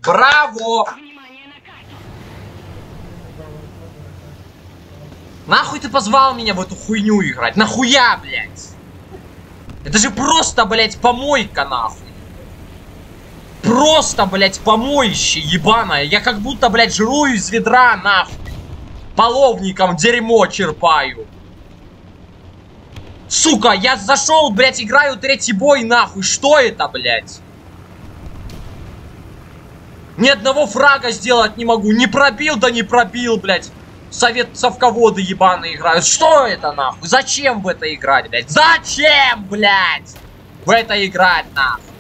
Браво! Нахуй ты позвал меня в эту хуйню играть? Нахуя, блядь? Это же просто, блядь, помойка, нахуй. Просто, блядь, помоище ебаное. Я как будто, блядь, жру из ведра, нахуй. Половником дерьмо черпаю. Сука, я зашел, блядь, играю третий бой, нахуй. Что это, блядь? Ни одного фрага сделать не могу. Не пробил, да не пробил, блядь. Совководы ебаные играют. Что это, нахуй? Зачем в это играть, блядь? Зачем, блядь? В это играть, нахуй?